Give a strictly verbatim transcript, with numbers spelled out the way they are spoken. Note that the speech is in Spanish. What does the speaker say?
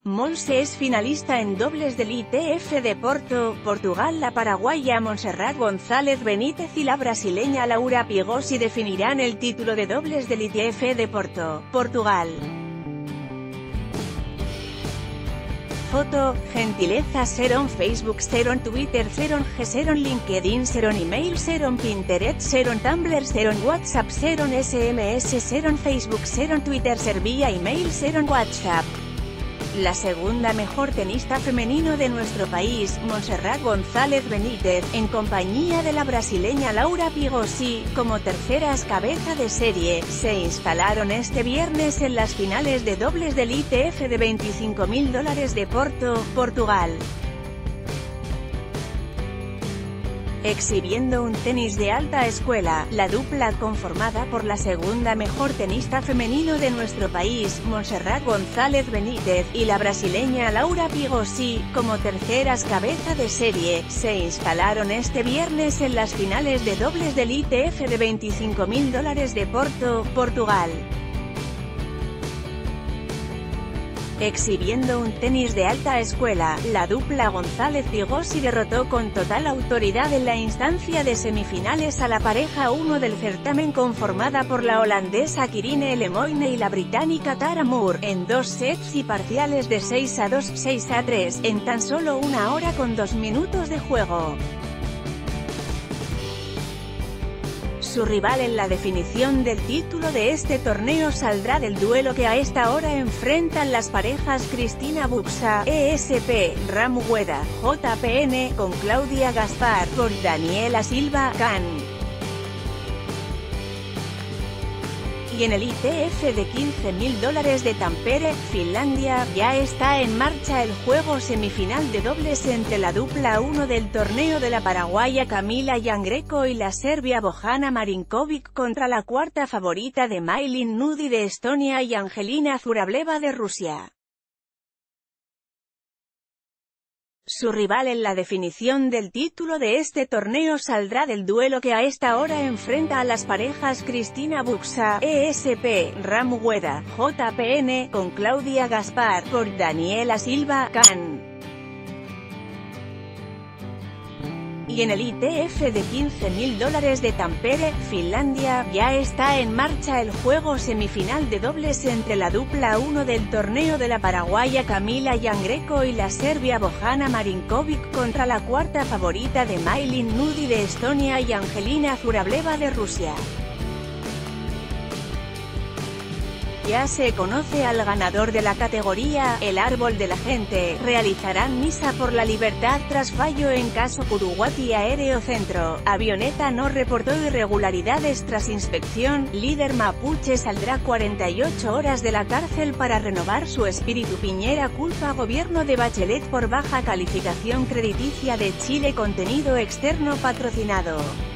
Monse es finalista en dobles del I T F de Porto, Portugal. La paraguaya Montserrat González Benítez y la brasileña Laura Pigossi definirán el título de dobles del I T F de Porto, Portugal. Foto, gentileza seron Facebook seron Twitter seron G seron LinkedIn seron email seron Pinterest seron Tumblr seron WhatsApp seron S M S seron Facebook seron Twitter ser vía email seron WhatsApp. La segunda mejor tenista femenino de nuestro país, Montserrat González Benítez, en compañía de la brasileña Laura Pigossi, como terceras cabeza de serie, se instalaron este viernes en las finales de dobles del I T F de veinticinco mil dólares de Porto, Portugal. Exhibiendo un tenis de alta escuela, la dupla conformada por la segunda mejor tenista femenino de nuestro país, Montserrat González Benítez, y la brasileña Laura Pigossi, como terceras cabeza de serie, se instalaron este viernes en las finales de dobles del I T F de veinticinco mil dólares de Porto, Portugal. Exhibiendo un tenis de alta escuela, la dupla González-Pigossi derrotó con total autoridad en la instancia de semifinales a la pareja uno del certamen conformada por la holandesa Kirine Lemoine y la británica Tara Moore, en dos sets y parciales de seis a dos, seis a tres, en tan solo una hora con dos minutos de juego. Su rival en la definición del título de este torneo saldrá del duelo que a esta hora enfrentan las parejas Cristina Bucsa, E S P, Ramueda, J P N, con Claudia Gaspar, por Daniela Silva, Can. Y en el I T F de quince mil dólares de Tampere, Finlandia, ya está en marcha el juego semifinal de dobles entre la dupla uno del torneo de la paraguaya Camila Jangreco y la serbia Bojana Marinkovic contra la cuarta favorita de Mailin Nudi de Estonia y Angelina Zurableva de Rusia. Su rival en la definición del título de este torneo saldrá del duelo que a esta hora enfrenta a las parejas Cristina Bucsa, E S P, Ramueda, J P N, con Claudia Gaspar, por Daniela Silva, Can. Y en el I T F de quince mil dólares de Tampere, Finlandia, ya está en marcha el juego semifinal de dobles entre la dupla uno del torneo de la paraguaya Camila Jangreco y la serbia Bojana Marinkovic contra la cuarta favorita de Mailin Nudi de Estonia y Angelina Zurableva de Rusia. Ya se conoce al ganador de la categoría, el Árbol de la Gente. Realizarán misa por la libertad tras fallo en caso Curuguati Aéreo Centro. Avioneta no reportó irregularidades tras inspección. Líder mapuche saldrá cuarenta y ocho horas de la cárcel para renovar su espíritu. Piñera culpa a gobierno de Bachelet por baja calificación crediticia de Chile. Contenido externo patrocinado.